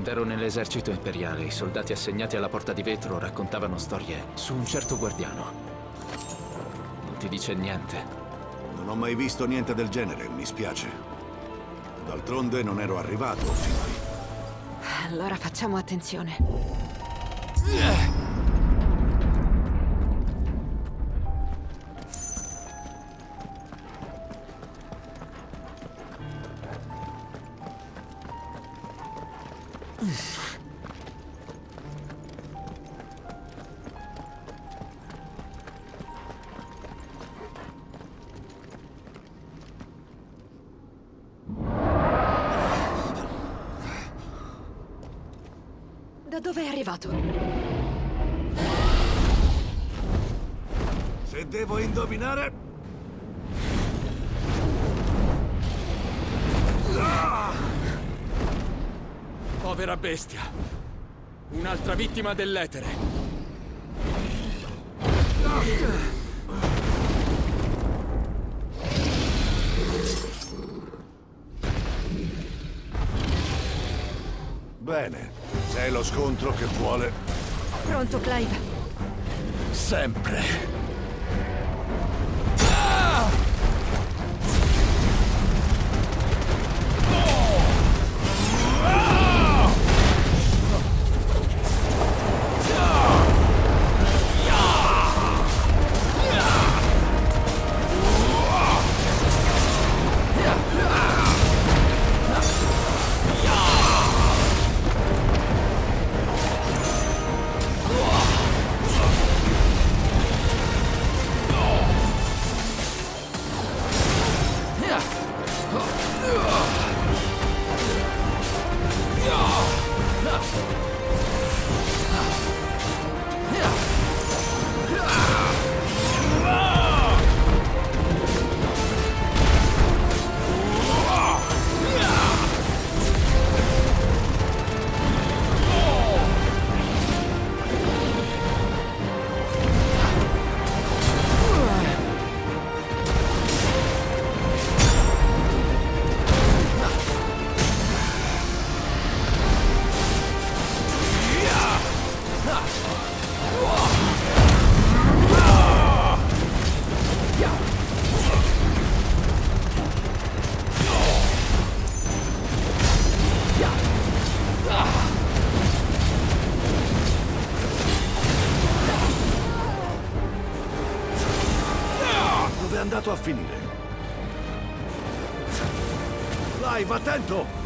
Quando ero nell'esercito imperiale, i soldati assegnati alla Porta di Vetro raccontavano storie su un certo guardiano. Non ti dice niente? Non ho mai visto niente del genere, mi spiace. D'altronde non ero arrivato fino a lì. Allora facciamo attenzione. Da dove è arrivato? Se devo indovinare... Povera bestia. Un'altra vittima dell'etere. Bene, se è lo scontro che vuole... Pronto, Clive? Sempre. Dove è andato a finire? Clive, attento!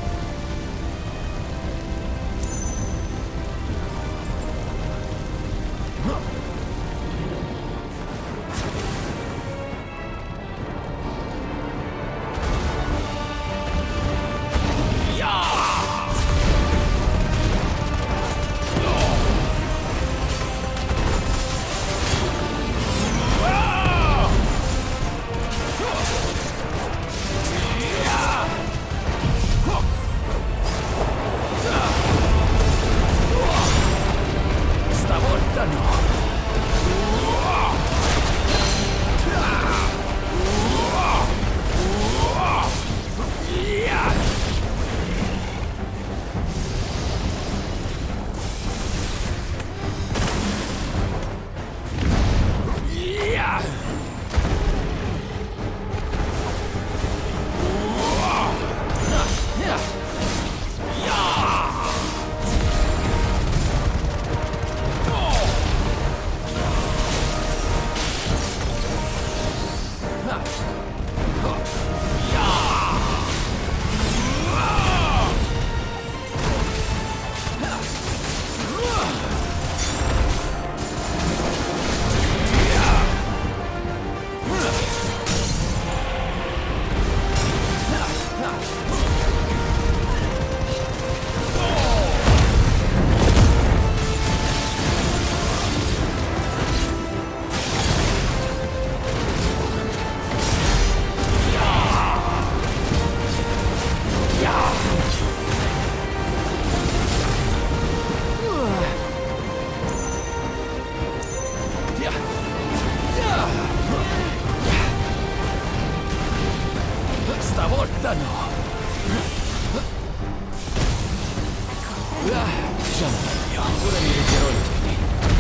Stavolta no. Stavolta no. Già meglio. Ora mi leggerò i piedi.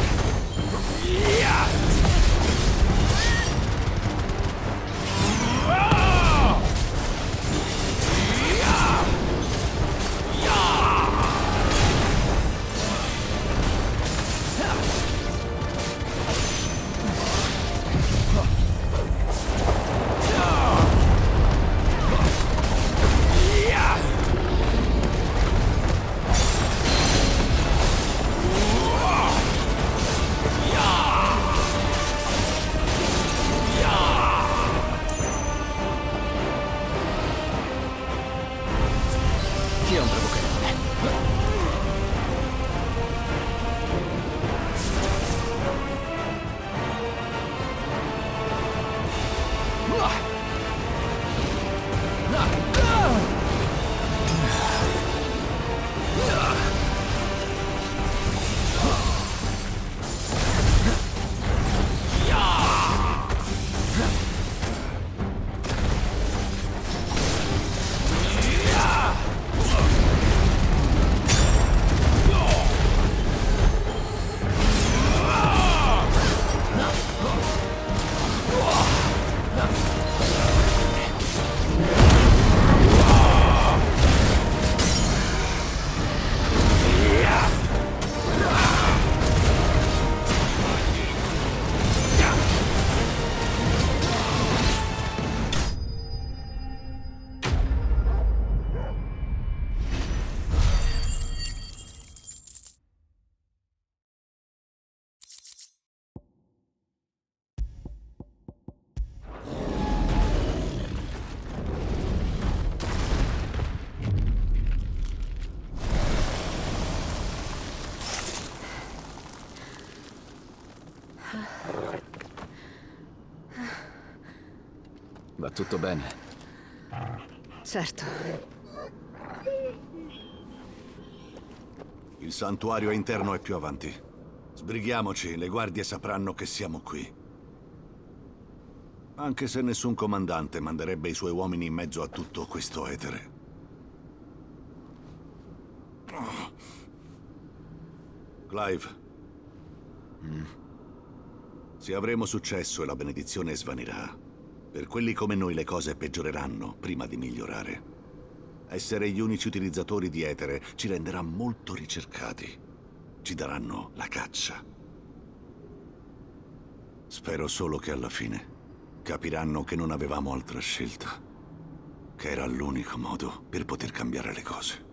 Chi è un bravo cannone? Va tutto bene? Certo. Il santuario interno è più avanti. Sbrighiamoci, le guardie sapranno che siamo qui. Anche se nessun comandante manderebbe i suoi uomini in mezzo a tutto questo etere. Clive. Se avremo successo e la benedizione svanirà, per quelli come noi le cose peggioreranno prima di migliorare. Essere gli unici utilizzatori di etere ci renderà molto ricercati. Ci daranno la caccia. Spero solo che alla fine capiranno che non avevamo altra scelta, che era l'unico modo per poter cambiare le cose.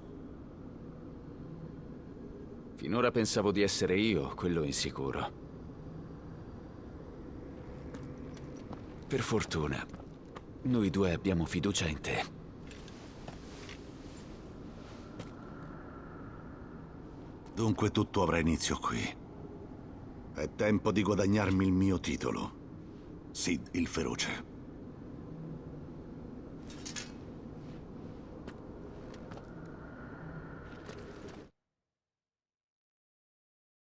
Finora pensavo di essere io quello insicuro. Per fortuna, noi due abbiamo fiducia in te. Dunque tutto avrà inizio qui. È tempo di guadagnarmi il mio titolo. Sid il Feroce.